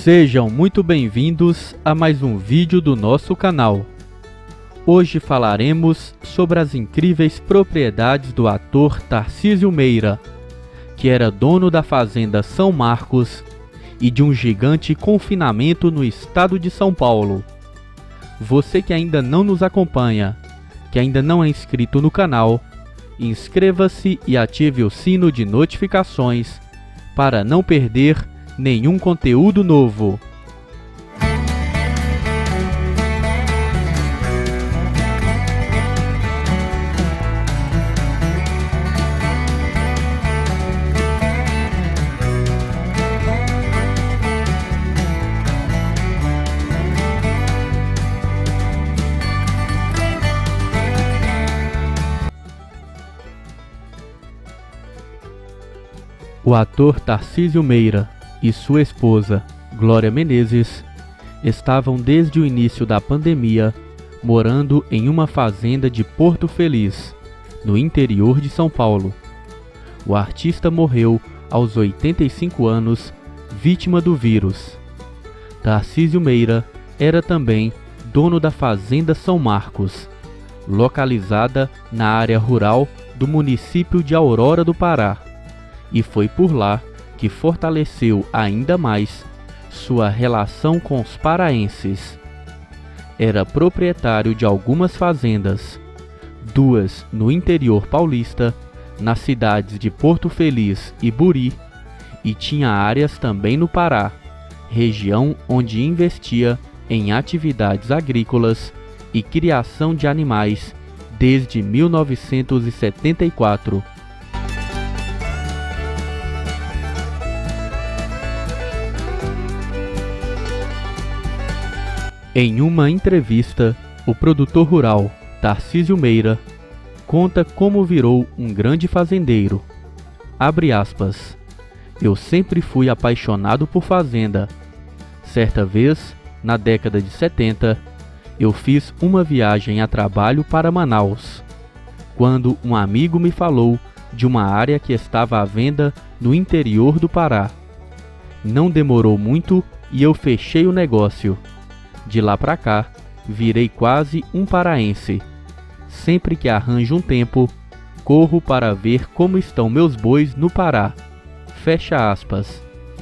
Sejam muito bem-vindos a mais um vídeo do nosso canal. Hoje falaremos sobre as incríveis propriedades do ator Tarcísio Meira, que era dono da fazenda São Marcos e de um gigante confinamento no estado de São Paulo. Você que ainda não nos acompanha, que ainda não é inscrito no canal, inscreva-se e ative o sino de notificações para não perder nenhum conteúdo novo. O ator Tarcísio Meira e sua esposa, Glória Menezes, estavam desde o início da pandemia morando em uma fazenda de Porto Feliz, no interior de São Paulo. O artista morreu aos 85 anos, vítima do vírus. Tarcísio Meira era também dono da fazenda São Marcos, localizada na área rural do município de Aurora do Pará, e foi por lá que fortaleceu ainda mais sua relação com os paraenses. Era proprietário de algumas fazendas, duas no interior paulista, nas cidades de Porto Feliz e Buri, e tinha áreas também no Pará, região onde investia em atividades agrícolas e criação de animais desde 1974. Em uma entrevista, o produtor rural Tarcísio Meira conta como virou um grande fazendeiro. Abre aspas. Eu sempre fui apaixonado por fazenda. Certa vez, na década de 70, eu fiz uma viagem a trabalho para Manaus, quando um amigo me falou de uma área que estava à venda no interior do Pará. Não demorou muito e eu fechei o negócio. De lá pra cá, virei quase um paraense. Sempre que arranjo um tempo, corro para ver como estão meus bois no Pará. Fecha aspas.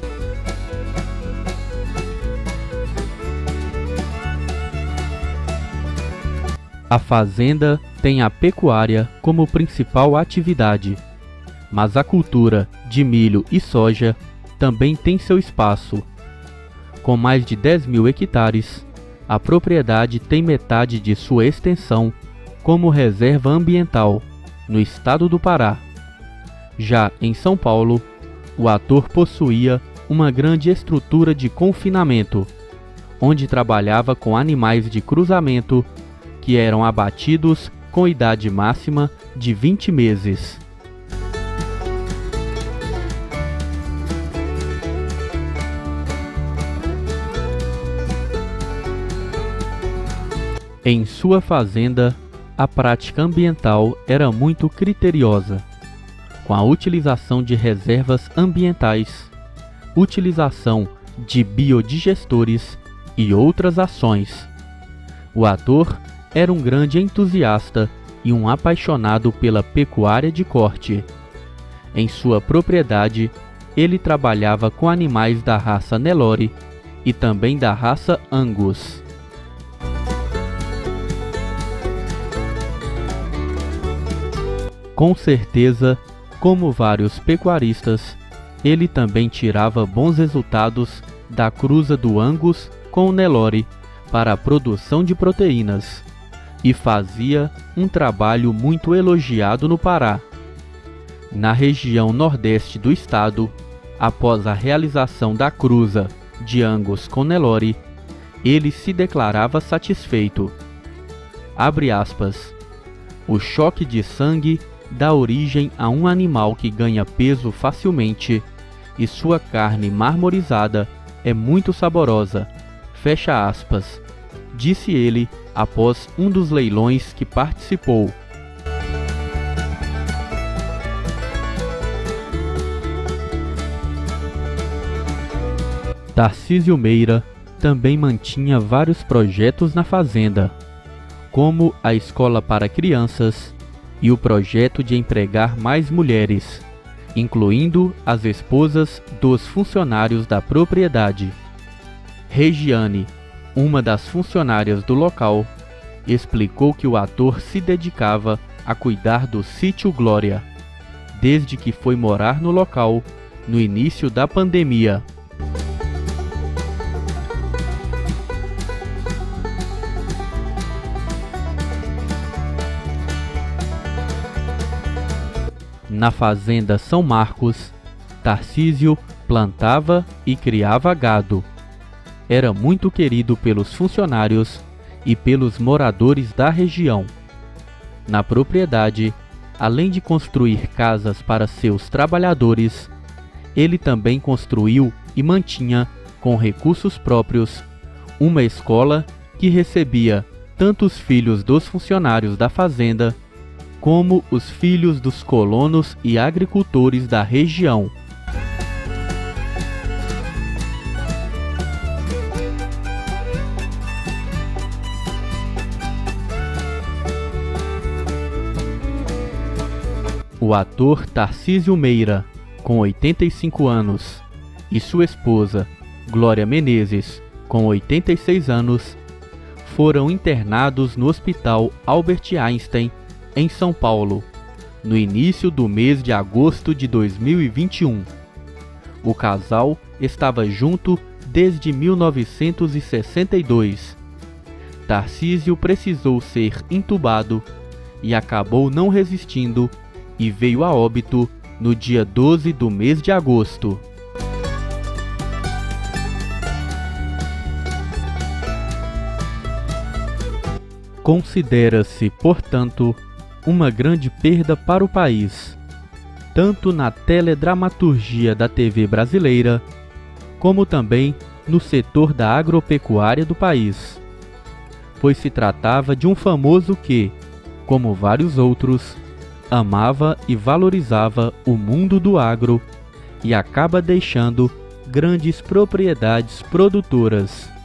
A fazenda tem a pecuária como principal atividade, mas a cultura de milho e soja também tem seu espaço. Com mais de 10.000 hectares, a propriedade tem metade de sua extensão como reserva ambiental, no estado do Pará. Já em São Paulo, o ator possuía uma grande estrutura de confinamento, onde trabalhava com animais de cruzamento que eram abatidos com idade máxima de 20 meses. Em sua fazenda, a prática ambiental era muito criteriosa, com a utilização de reservas ambientais, utilização de biodigestores e outras ações. O ator era um grande entusiasta e um apaixonado pela pecuária de corte. Em sua propriedade, ele trabalhava com animais da raça Nelore e também da raça Angus. Com certeza, como vários pecuaristas, ele também tirava bons resultados da cruza do Angus com o Nelore para a produção de proteínas e fazia um trabalho muito elogiado no Pará. Na região nordeste do estado, após a realização da cruza de Angus com Nelore, ele se declarava satisfeito. Abre aspas. O choque de sangue dá origem a um animal que ganha peso facilmente e sua carne marmorizada é muito saborosa. Fecha aspas, disse ele após um dos leilões que participou. Tarcísio Meira também mantinha vários projetos na fazenda, como a escola para crianças e o projeto de empregar mais mulheres, incluindo as esposas dos funcionários da propriedade. Regiane, uma das funcionárias do local, explicou que o ator se dedicava a cuidar do Sítio Glória, desde que foi morar no local no início da pandemia. Na fazenda São Marcos, Tarcísio plantava e criava gado. Era muito querido pelos funcionários e pelos moradores da região. Na propriedade, além de construir casas para seus trabalhadores, ele também construiu e mantinha, com recursos próprios, uma escola que recebia tanto os filhos dos funcionários da fazenda como os filhos dos colonos e agricultores da região. O ator Tarcísio Meira, com 85 anos, e sua esposa, Glória Menezes, com 86 anos, foram internados no Hospital Albert Einstein, em São Paulo, no início do mês de agosto de 2021. O casal estava junto desde 1962. Tarcísio precisou ser intubado e acabou não resistindo e veio a óbito no dia 12 do mês de agosto. Considera-se, portanto, uma grande perda para o país, tanto na teledramaturgia da TV brasileira, como também no setor da agropecuária do país, pois se tratava de um famoso que, como vários outros, amava e valorizava o mundo do agro e acaba deixando grandes propriedades produtoras.